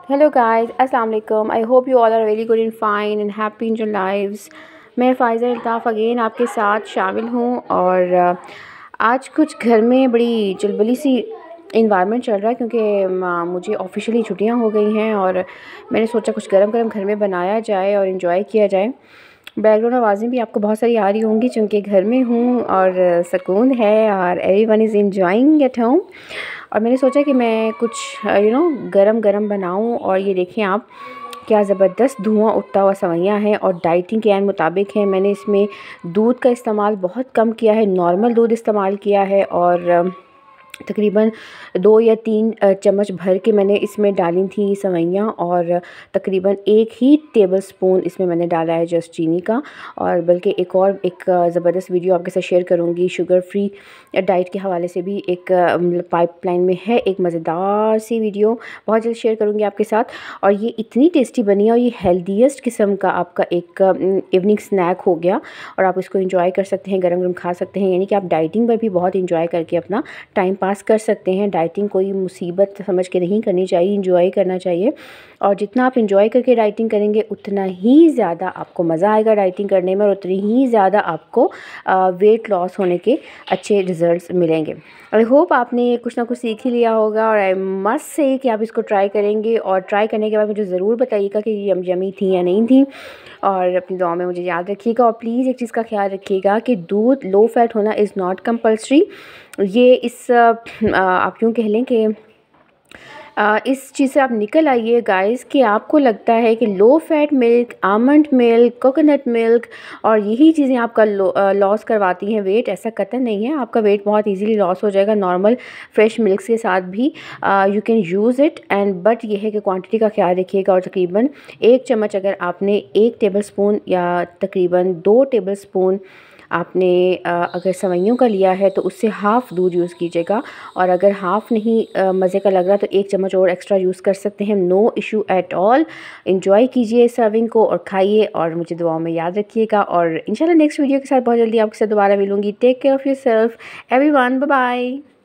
Hello guys, Assalamu alaikum. I hope you all are really good and fine and happy in your lives. मैं Faiza Altaf again आपके साथ शामिल हूँ और आज कुछ घर में बड़ी चुलबुली सी इन्वायरमेंट चल रहा है क्योंकि मुझे ऑफिशियली छुट्टियां हो गई हैं और मैंने सोचा कुछ गरम गरम घर में बनाया जाए और इन्जॉय किया जाए। बैकग्राउंड आवाज़ें भी आपको बहुत सारी आ रही होंगी क्योंकि घर में हूँ और सुकून है और everyone is enjoying at home. और मैंने सोचा कि मैं कुछ गरम गरम बनाऊँ और ये देखें आप क्या ज़बरदस्त धुआं उठता हुआ सेवइयाँ हैं और डाइटिंग के मुताबिक है। मैंने इसमें दूध का इस्तेमाल बहुत कम किया है, नॉर्मल दूध इस्तेमाल किया है और तकरीबन 2 या 3 चम्मच भर के मैंने इसमें डाली थी सेवइयाँ और तकरीबन 1 ही टेबलस्पून इसमें मैंने डाला है जस्ट चीनी का। और बल्कि एक ज़बरदस्त वीडियो आपके साथ शेयर करूँगी शुगर फ्री डाइट के हवाले से भी, एक पाइपलाइन में है एक मज़ेदार सी वीडियो, बहुत जल्द शेयर करूँगी आपके साथ। और ये इतनी टेस्टी बनी है और ये हेल्दीएस्ट किस्म का आपका एक इवनिंग स्नैक हो गया और आप इसको इंजॉय कर सकते हैं, गरम गरम खा सकते हैं। यानी कि आप डाइटिंग पर भी बहुत इंजॉय करके अपना टाइम पास कर सकते हैं। डाइटिंग कोई मुसीबत समझ के नहीं करनी चाहिए, इंजॉय करना चाहिए। और जितना आप इंजॉय करके डाइटिंग करेंगे उतना ही ज़्यादा आपको मज़ा आएगा डाइटिंग करने में और उतनी ही ज़्यादा आपको वेट लॉस होने के अच्छे रिज़ल्ट्स मिलेंगे। आई होप आपने कुछ ना कुछ सीख ही लिया होगा और आई मस्ट से कि आप इसको ट्राई करेंगे और ट्राई करने के बाद मुझे ज़रूर बताइएगा कि ये यमी थी या नहीं थी। और अपनी दुआ में मुझे याद रखिएगा और प्लीज़ एक चीज़ का ख्याल रखिएगा कि दूध लो फैट होना इज़ नॉट कंपल्सरी। ये आप यूँ कह लें कि इस चीज़ से आप निकल आइए गाइस कि आपको लगता है कि low fat milk, almond milk, coconut milk और यही चीज़ें आपका लॉस करवाती हैं वेट। ऐसा कतई नहीं है, आपका वेट बहुत इजीली लॉस हो जाएगा नॉर्मल फ्रेश मिल्क के साथ भी। You can use it and but ये है कि क्वांटिटी का ख्याल रखिएगा। और तकरीबन 1 चम्मच अगर आपने 1 टेबलस्पून या तकरीबन 2 टेबलस्पून आपने अगर सेवइयों का लिया है तो उससे हाफ़ दूध यूज़ कीजिएगा। और अगर हाफ़ नहीं मज़े का लग रहा तो 1 चम्मच और एक्स्ट्रा यूज़ कर सकते हैं, no issue at all. Enjoy कीजिए सर्विंग को और खाइए और मुझे दुआओं में याद रखिएगा। और इंशाल्लाह नेक्स्ट वीडियो के साथ बहुत जल्दी आपके साथ दोबारा मिलूँगी। Take care of yourself everyone, bye bye.